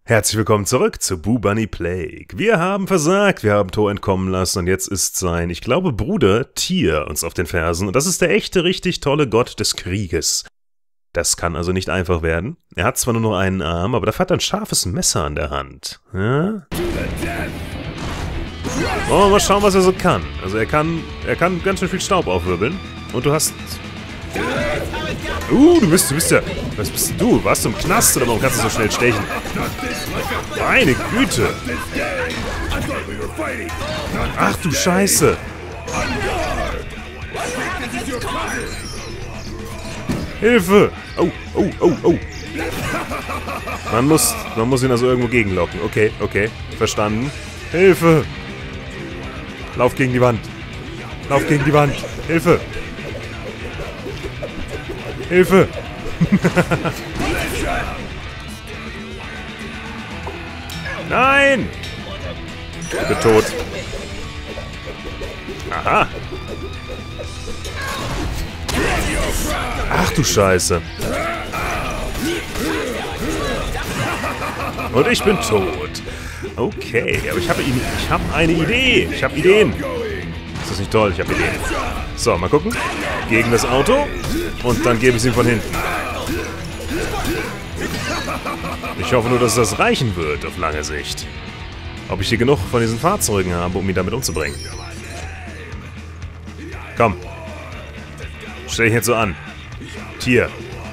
Herzlich willkommen zurück zu Boo Bunny Plague. Wir haben versagt, wir haben Thor entkommen lassen und jetzt ist sein, ich glaube, Bruder Tyr uns auf den Fersen. Und das ist der echte, richtig tolle Gott des Krieges. Das kann also nicht einfach werden. Er hat zwar nur noch einen Arm, aber dafür hat er ein scharfes Messer an der Hand. Ja? Oh, mal schauen, was er so kann. Also er kann ganz schön viel Staub aufwirbeln. Und du hast... du bist ja... Was bist du? Warst du im Knast oder warum kannst du so schnell stechen? Meine Güte! Ach du Scheiße! Hilfe! Oh, oh, oh, oh! Man muss ihn also irgendwo gegenlocken. Okay, okay. Verstanden. Hilfe! Lauf gegen die Wand. Lauf gegen die Wand. Hilfe! Hilfe! Nein! Ich bin tot. Aha! Ach du Scheiße! Und ich bin tot. Okay, aber ich habe eine Idee. Ich habe Ideen. Ist das nicht toll? Ich habe Ideen. So, mal gucken. Gegen das Auto. Und dann gebe ich es ihm von hinten. Ich hoffe nur, dass das reichen wird auf lange Sicht. Ob ich hier genug von diesen Fahrzeugen habe, um ihn damit umzubringen. Komm. Stell dich jetzt so an. Tür.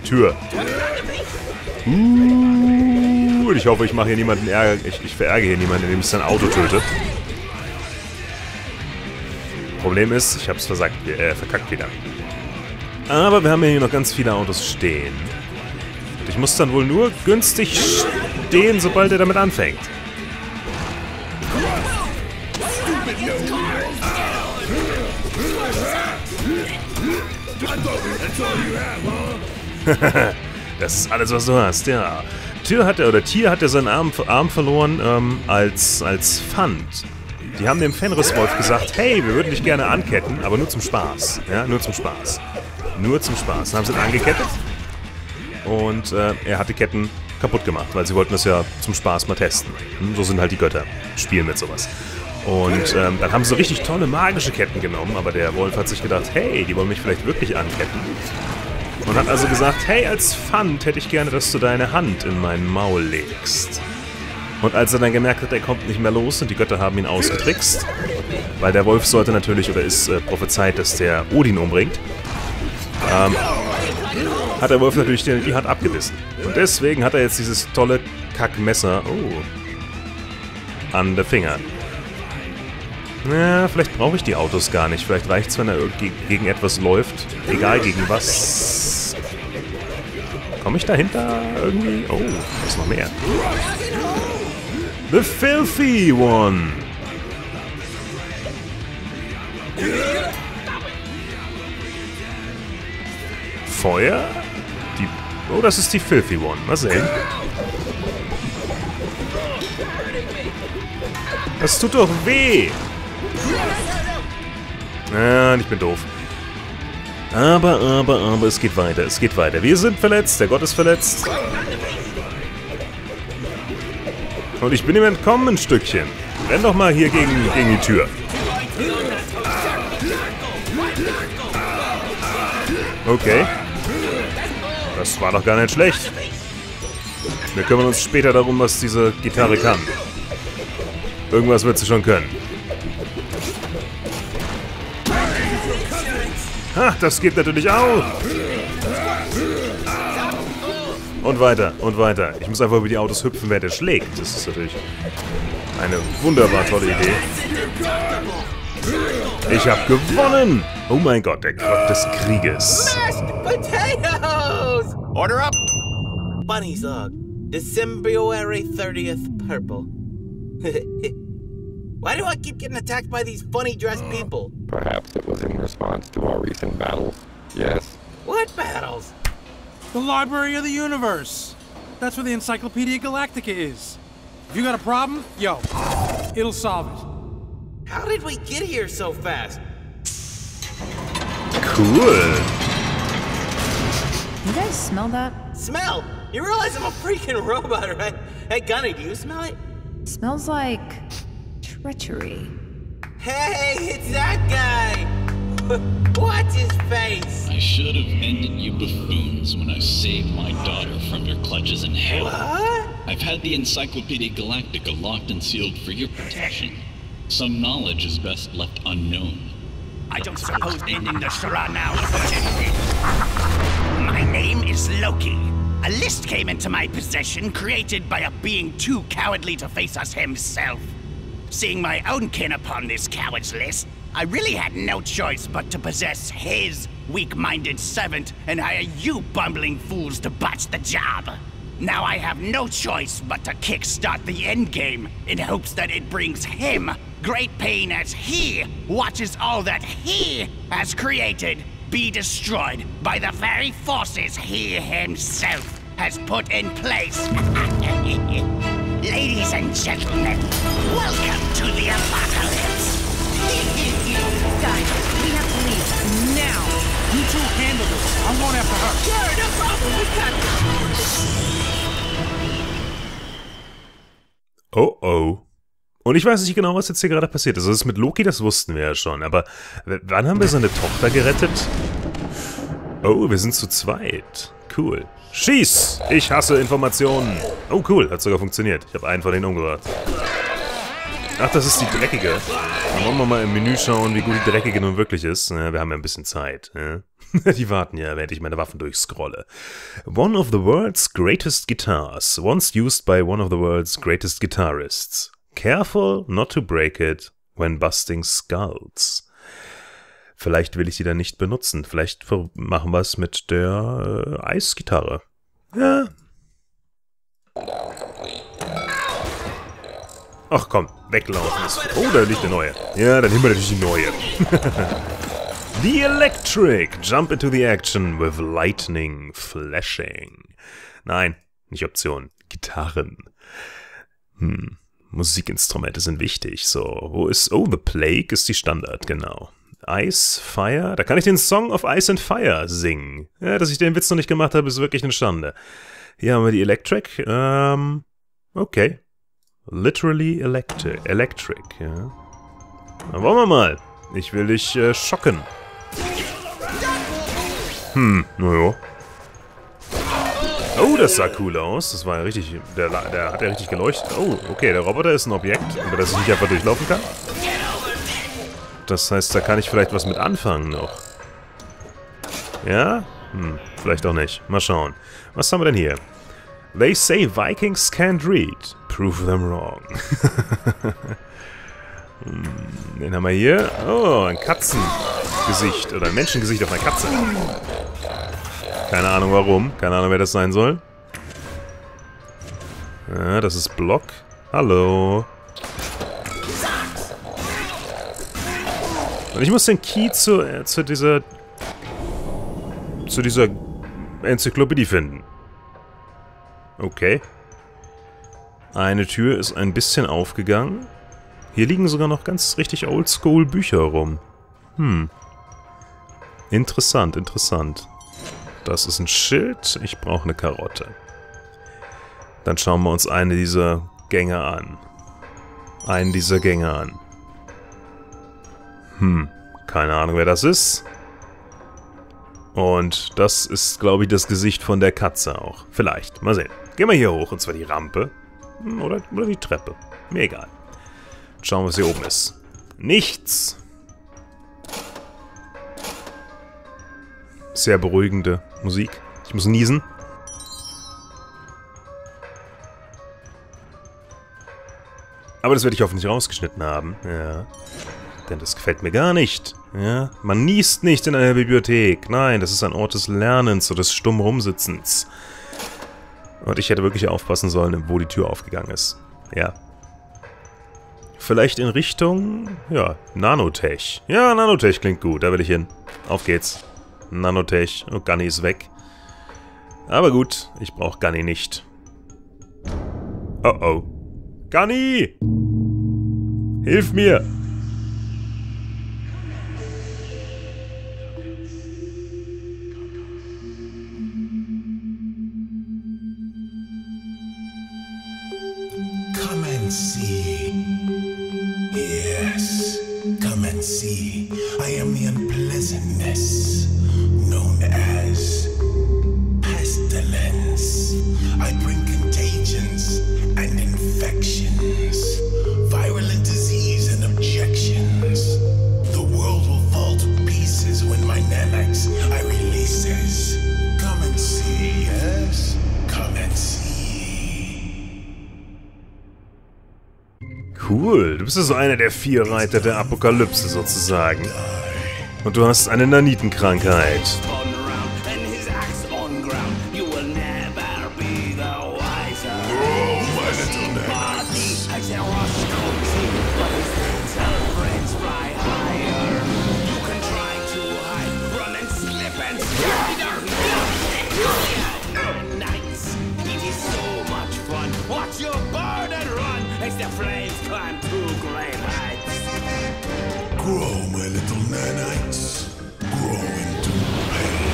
Und ich hoffe, ich mache hier niemanden Ärger. Ich verärgere hier niemanden, indem ich sein Auto töte. Problem ist, ich habe es verkackt wieder. Aber wir haben hier noch ganz viele Autos stehen. Und ich muss dann wohl nur günstig stehen, sobald er damit anfängt. Das ist alles, was du hast, ja. Tyr hat seinen Arm verloren als Pfand. Die haben dem Fenriswolf gesagt, hey, wir würden dich gerne anketten, aber nur zum Spaß. Ja, nur zum Spaß. Nur zum Spaß. Dann haben sie ihn angekettet und er hat die Ketten kaputt gemacht, weil sie wollten das ja zum Spaß mal testen. So sind halt die Götter. Spielen mit sowas. Und dann haben sie so richtig tolle magische Ketten genommen, aber der Wolf hat sich gedacht, hey, die wollen mich vielleicht wirklich anketten. Und hat also gesagt, hey, als Pfand hätte ich gerne, dass du deine Hand in mein Maul legst. Und als er dann gemerkt hat, er kommt nicht mehr los und die Götter haben ihn ausgetrickst, weil der Wolf sollte natürlich, oder ist prophezeit, dass der Odin umbringt, hat der Wolf natürlich die Hand abgebissen. Und deswegen hat er jetzt dieses tolle Kackmesser an der Finger. Ja, vielleicht brauche ich die Autos gar nicht. Vielleicht reicht es, wenn er gegen etwas läuft. Egal gegen was. Komme ich dahinter irgendwie? Oh, da ist noch mehr. The Filthy One. Feuer? Oh, das ist die Filthy One. Mal sehen. Das tut doch weh. Ah, ich bin doof. Aber, es geht weiter, es geht weiter. Wir sind verletzt, der Gott ist verletzt. Und ich bin ihm entkommen ein Stückchen. Renn doch mal hier gegen die Tür. Okay. Das war doch gar nicht schlecht. Wir kümmern uns später darum, was diese Gitarre kann. Irgendwas wird sie schon können. Ha, das geht natürlich auch. Und weiter, und weiter. Ich muss einfach über die Autos hüpfen, wer der schlägt. Das ist natürlich eine wunderbar tolle Idee. Ich habe gewonnen! Oh mein Gott, der Gott des Krieges. Potatoes! Order up! Bunny's Log, December 30th purple. Why do I keep getting attacked by these funny dressed people? Perhaps it was in response to our recent battles. Yes. What battles? The Library of the Universe. That's where the Encyclopedia Galactica is. If you got a problem, yo, it'll solve it. How did we get here so fast? Cool. You guys smell that? Smell? You realize I'm a freaking robot, right? Hey, Gunny, do you smell it? Smells like treachery. Hey, it's that guy! Watch his face! I should have ended you buffoons when I saved my daughter from your clutches in hell. What? I've had the Encyclopedia Galactica locked and sealed for your protection. Some knowledge is best left unknown. I don't suppose ending the charade now will put anything. My name is Loki. A list came into my possession created by a being too cowardly to face us himself. Seeing my own kin upon this coward's list, I really had no choice but to possess his weak-minded servant and hire you bumbling fools to botch the job. Now I have no choice but to kickstart the endgame in hopes that it brings him great pain as he watches all that he has created be destroyed by the very forces he himself has put in place. Ladies and gentlemen, welcome to the apocalypse. Guys, we have to leave now. You two handle this. I'm going after her. Sure, no problem. We got this. Oh oh. Und ich weiß nicht genau, was jetzt hier gerade passiert ist. Das ist mit Loki, das wussten wir ja schon. Aber wann haben wir seine Tochter gerettet? Oh, wir sind zu zweit. Cool. Schieß! Ich hasse Informationen. Oh, cool. Hat sogar funktioniert. Ich habe einen von denen umgebracht. Ach, das ist die Dreckige. Dann wollen wir mal im Menü schauen, wie gut die Dreckige nun wirklich ist. Ja, wir haben ja ein bisschen Zeit. Ja. Die warten ja, während ich meine Waffen durchscrolle. One of the world's greatest guitars. Once used by one of the world's greatest guitarists. Careful not to break it when busting skulls. Vielleicht will ich sie dann nicht benutzen. Vielleicht machen wir es mit der Eisgitarre. Ja. Ach komm, weglaufen. Oh, da liegt eine neue. Ja, dann nehmen wir natürlich die neue. The Electric. Jump into the action with lightning flashing. Nein, nicht Option. Gitarren. Musikinstrumente sind wichtig. So, wo ist... Oh, The Plague ist die Standard, genau. Ice, Fire. Da kann ich den Song of Ice and Fire singen. Ja, dass ich den Witz noch nicht gemacht habe, ist wirklich eine Schande. Hier haben wir die Electric. Okay. Literally Electric, ja. Dann wollen wir mal. Ich will dich schocken. Naja. Oh, das sah cool aus. Das war ja richtig... Der hat ja richtig geleuchtet. Oh, okay, der Roboter ist ein Objekt, über das ich nicht einfach durchlaufen kann. Das heißt, da kann ich vielleicht was mit anfangen noch. Ja? Vielleicht auch nicht. Mal schauen. Was haben wir denn hier? They say Vikings can't read. Prove them wrong. Den haben wir hier. Oh, ein Katzengesicht. Oder ein Menschengesicht auf einer Katze. Keine Ahnung warum. Keine Ahnung, wer das sein soll. Ja, das ist Block. Hallo. Und ich muss den Key zu dieser Enzyklopädie finden. Okay. Eine Tür ist ein bisschen aufgegangen. Hier liegen sogar noch ganz richtig oldschool Bücher rum. Interessant, interessant. Das ist ein Schild. Ich brauche eine Karotte. Dann schauen wir uns eine dieser Gänge an. Einen dieser Gänge an. Keine Ahnung, wer das ist. Und das ist, glaube ich, das Gesicht von der Katze auch. Vielleicht. Mal sehen. Gehen wir hier hoch, und zwar die Rampe. Oder die Treppe. Mir egal. Schauen wir, was hier oben ist. Nichts. Sehr beruhigende Musik. Ich muss niesen. Aber das werde ich hoffentlich rausgeschnitten haben. Ja. Denn das gefällt mir gar nicht. Ja. Man niest nicht in einer Bibliothek. Nein, das ist ein Ort des Lernens oder des stumm Rumsitzens. Und ich hätte wirklich aufpassen sollen, wo die Tür aufgegangen ist. Ja. Vielleicht in Richtung... Ja, Nanotech. Ja, Nanotech klingt gut. Da will ich hin. Auf geht's. Nanotech. Oh, Gunny ist weg. Aber gut, ich brauche Gunny nicht. Oh oh. Gunny! Hilf mir! and see. Yes, come and see. I am the unpleasantness known as pestilence. I bring contagions and infections, virulent disease and objections. The world will fall to pieces when my nanites I releases. Come and see, yes? Come and see. Cool, du bist also einer der 4 Reiter der Apokalypse sozusagen. Und du hast eine Nanitenkrankheit. Grow, my little nanites. Grow into pain.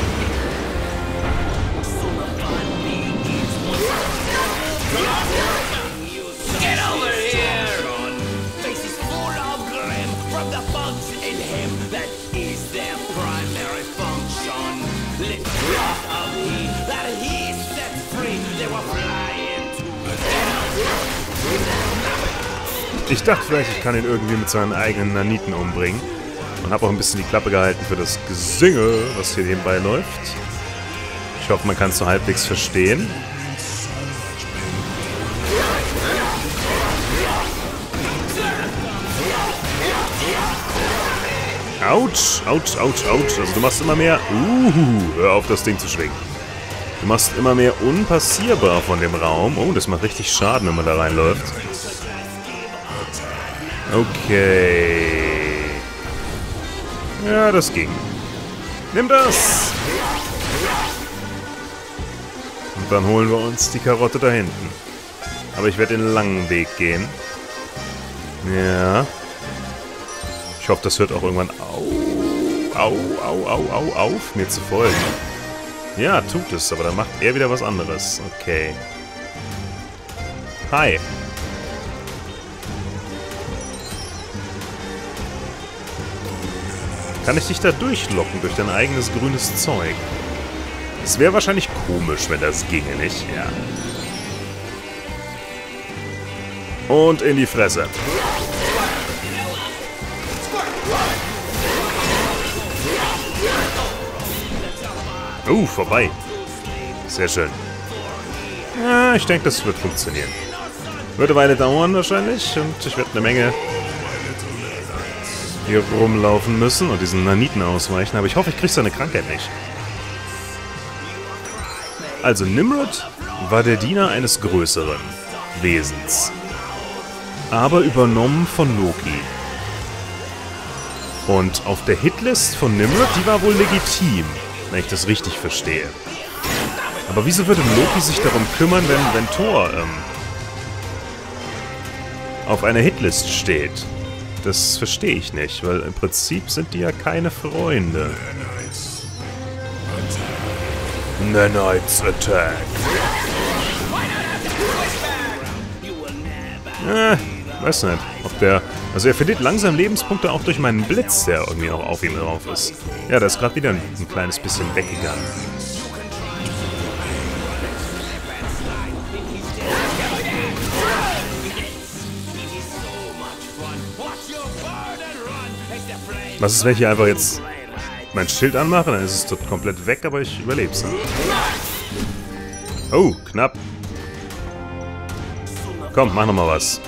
Get over here! Face is full of grim from the bugs in him. That is their primary function. Let out of he that he set free. They were flying to Ich dachte vielleicht, ich kann ihn irgendwie mit seinen eigenen Naniten umbringen. Und habe auch ein bisschen die Klappe gehalten für das Gesinge, was hier nebenbei läuft. Ich hoffe, man kann es so halbwegs verstehen. Autsch, autsch, autsch, autsch. Also du machst immer mehr... hör auf, das Ding zu schwingen. Du machst immer mehr unpassierbar von dem Raum. Oh, das macht richtig Schaden, wenn man da reinläuft. Okay. Ja, das ging. Nimm das! Und dann holen wir uns die Karotte da hinten. Aber ich werde den langen Weg gehen. Ja. Ich hoffe, das hört auch irgendwann auf, mir zu folgen. Ja, tut es, aber dann macht er wieder was anderes. Okay. Hi. Kann ich dich da durchlocken durch dein eigenes grünes Zeug? Es wäre wahrscheinlich komisch, wenn das ginge, nicht? Ja. Und in die Fresse. Vorbei. Sehr schön. Ja, ich denke, das wird funktionieren. Wird eine Weile dauern wahrscheinlich und ich werde eine Menge hier rumlaufen müssen und diesen Naniten ausweichen, aber ich hoffe, ich kriege seine Krankheit nicht. Also Nimrod war der Diener eines größeren Wesens, aber übernommen von Loki. Und auf der Hitlist von Nimrod, die war wohl legitim, wenn ich das richtig verstehe. Aber wieso würde Loki sich darum kümmern, wenn Thor auf einer Hitlist steht? Das verstehe ich nicht, weil im Prinzip sind die ja keine Freunde. Nanites Attack. Weiß nicht, ob der... Also er verliert langsam Lebenspunkte auch durch meinen Blitz, der irgendwie noch auf ihm drauf ist. Ja, der ist gerade wieder ein kleines bisschen weggegangen. Was ist, wenn ich hier einfach jetzt mein Schild anmache? Dann ist es dort komplett weg, aber ich überlebe es. Oh, knapp. Komm, mach nochmal was.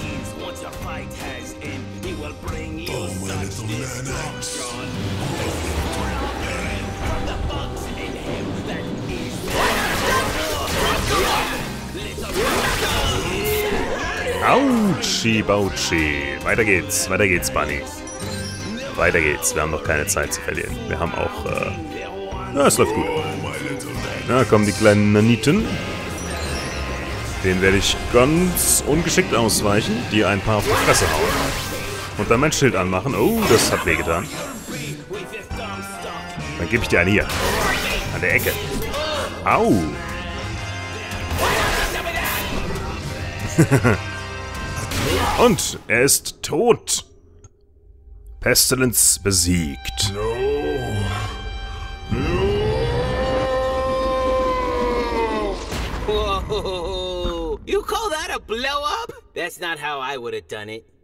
Autschi, Bautschi. Weiter geht's, Bunny. Weiter geht's. Wir haben noch keine Zeit zu verlieren. Wir haben auch, ja, es läuft gut. Na, kommen die kleinen Naniten. Den werde ich ganz ungeschickt ausweichen, die ein paar auf die Fresse hauen. Und dann mein Schild anmachen. Oh, das hat wehgetan. Dann gebe ich dir eine hier. An der Ecke. Au. Und er ist tot. Pestilence besiegt. Whoa! You call that a blow up? That's not how I would have done it.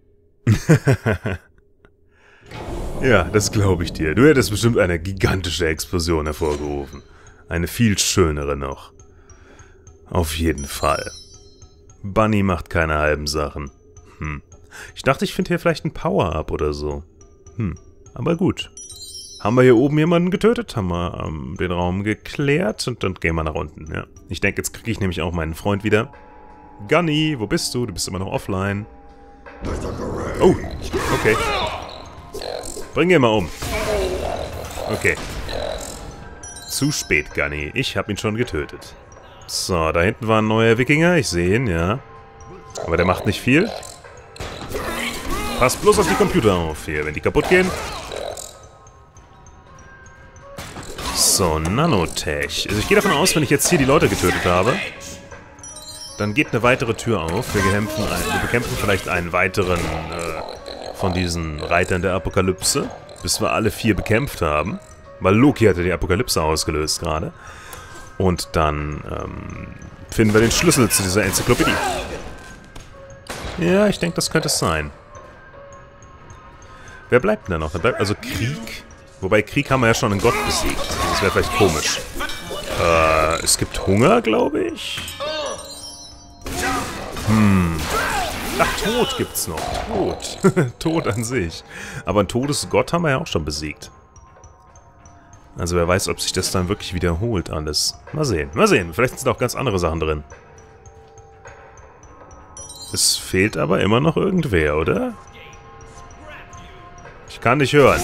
Ja, das glaube ich dir. Du hättest bestimmt eine gigantische Explosion hervorgerufen. Eine viel schönere noch. Auf jeden Fall. Bunny macht keine halben Sachen. Ich dachte, ich finde hier vielleicht ein Power-Up oder so. Aber gut. Haben wir hier oben jemanden getötet? Haben wir den Raum geklärt? Und dann gehen wir nach unten, ja. Ich denke, jetzt kriege ich nämlich auch meinen Freund wieder. Gunny, wo bist du? Du bist immer noch offline. Oh, okay. Bring ihn mal um. Okay. Zu spät, Gunny. Ich habe ihn schon getötet. So, da hinten war ein neuer Wikinger. Ich sehe ihn, ja. Aber der macht nicht viel. Passt bloß auf die Computer auf hier, wenn die kaputt gehen. So, Nanotech. Also ich gehe davon aus, wenn ich jetzt hier die Leute getötet habe, dann geht eine weitere Tür auf. Wir bekämpfen vielleicht einen weiteren von diesen Reitern der Apokalypse, bis wir alle 4 bekämpft haben. Weil Loki hatte die Apokalypse ausgelöst gerade. Und dann finden wir den Schlüssel zu dieser Enzyklopädie. Ja, ich denke, das könnte es sein. Wer bleibt denn da noch? Da bleibt also Krieg. Wobei Krieg haben wir ja schon einen Gott besiegt. Das wäre vielleicht komisch. Es gibt Hunger, glaube ich. Ach, Tod gibt's noch. Tod. Tod an sich. Aber einen Todesgott haben wir ja auch schon besiegt. Also wer weiß, ob sich das dann wirklich wiederholt alles. Mal sehen. Mal sehen. Vielleicht sind auch ganz andere Sachen drin. Es fehlt aber immer noch irgendwer, oder? Ich kann nicht hören.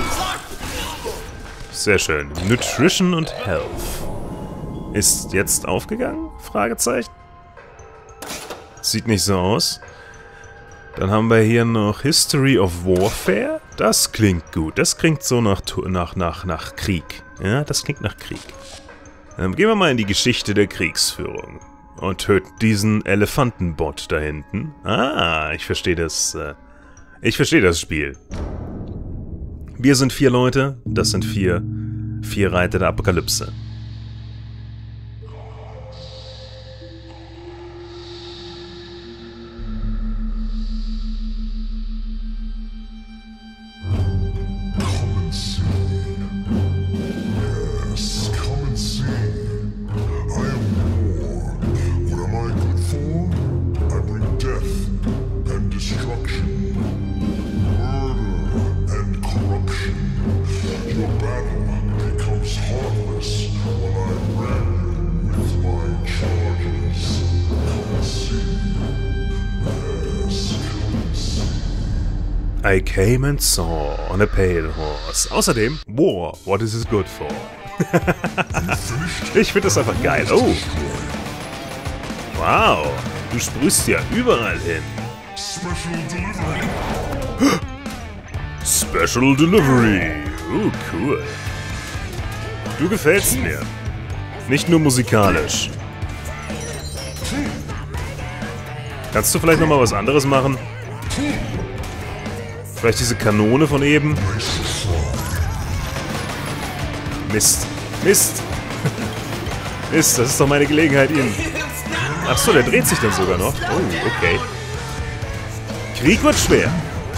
Sehr schön. Nutrition und Health. Ist jetzt aufgegangen? Fragezeichen. Sieht nicht so aus. Dann haben wir hier noch History of Warfare. Das klingt gut. Das klingt so nach Krieg. Ja, das klingt nach Krieg. Dann gehen wir mal in die Geschichte der Kriegsführung. Und töten diesen Elefantenbot da hinten. Ah, ich verstehe das. Ich verstehe das Spiel. Wir sind 4 Leute. Das sind 4 Reiter der Apokalypse. I came and saw on a pale horse. Außerdem, War, what is it good for? Ich finde das einfach geil. Oh. Wow. Du sprühst ja überall hin. Special Delivery. Oh, cool. Du gefällst mir. Nicht nur musikalisch. Kannst du vielleicht nochmal was anderes machen? Vielleicht diese Kanone von eben? Mist. Mist. Mist, das ist doch meine Gelegenheit, ihn... Achso, der dreht sich dann sogar noch. Oh, okay. Krieg wird schwer.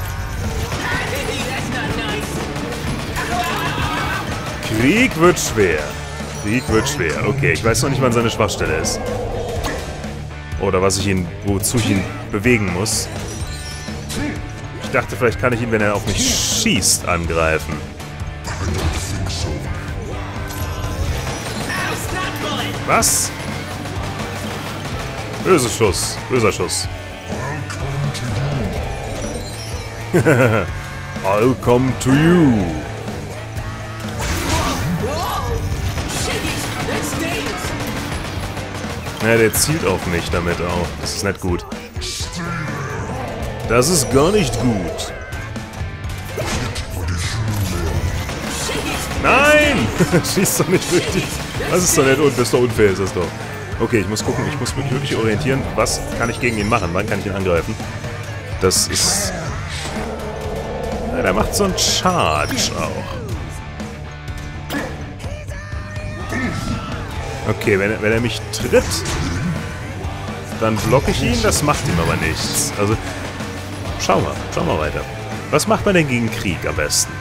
Krieg wird schwer. Krieg wird schwer. Okay, ich weiß noch nicht, wann seine Schwachstelle ist. Oder wozu ich ihn bewegen muss. Ich dachte, vielleicht kann ich ihn, wenn er auf mich schießt, angreifen. Was? Böser Schuss. Böser Schuss. I'll come to you. Ja, der zielt auf mich damit auch. Das ist nicht gut. Das ist gar nicht gut. Nein! Schießt doch nicht richtig. Das ist doch nicht das ist doch unfair, ist das doch. Okay, ich muss gucken, ich muss mich wirklich orientieren. Was kann ich gegen ihn machen? Wann kann ich ihn angreifen? Das ist... Ja, der macht so einen Charge auch. Okay, wenn er mich tritt, dann blocke ich ihn. Das macht ihm aber nichts. Also, schau mal weiter. Was macht man denn gegen Krieg am besten?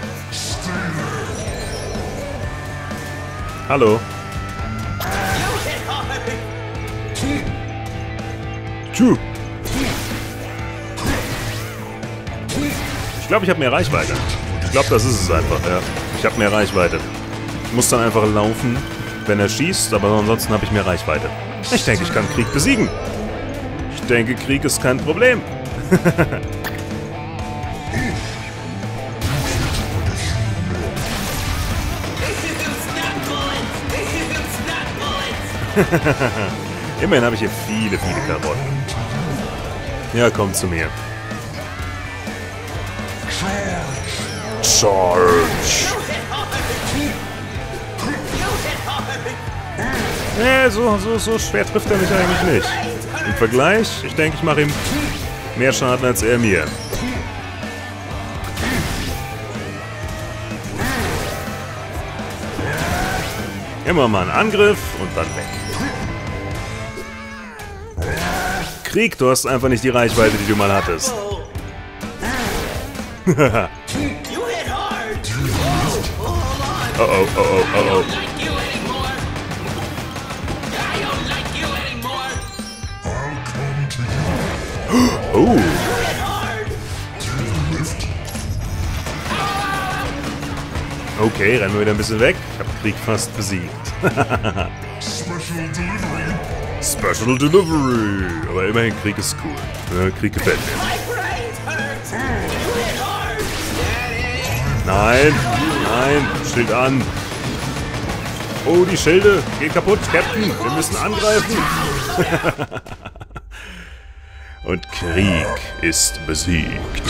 Hallo? Tschu. Ich glaube, ich habe mehr Reichweite. Ich glaube, das ist es einfach, ja. Ich habe mehr Reichweite. Ich muss dann einfach laufen, wenn er schießt, aber ansonsten habe ich mehr Reichweite. Ich denke, ich kann Krieg besiegen. Ich denke, Krieg ist kein Problem. Immerhin habe ich hier viele Karotten. Ja, komm zu mir. Charge! Nee, so schwer trifft er mich eigentlich nicht. Im Vergleich, ich denke, ich mache ihm mehr Schaden als er mir. Immer mal einen Angriff und dann weg. Krieg, du hast einfach nicht die Reichweite, die du mal hattest. Oh. Oh. Okay, rennen wir wieder ein bisschen weg. Ich habe Krieg fast besiegt. Special Delivery. Aber immerhin, Krieg ist cool. Ja, Krieg gefällt mir. Nein, Schild an. Oh, die Schilde. Geht kaputt, Captain. Wir müssen angreifen. Und Krieg ist besiegt.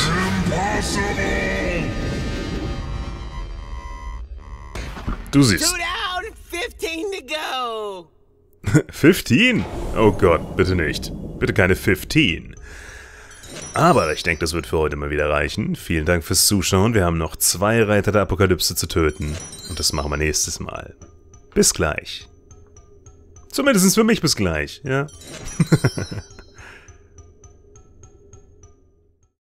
Du siehst. 2 down, 15 to go. 15? Oh Gott, bitte nicht. Bitte keine 15. Aber ich denke, das wird für heute mal wieder reichen. Vielen Dank fürs Zuschauen. Wir haben noch 2 Reiter der Apokalypse zu töten. Und das machen wir nächstes Mal. Bis gleich. Zumindest für mich bis gleich, ja?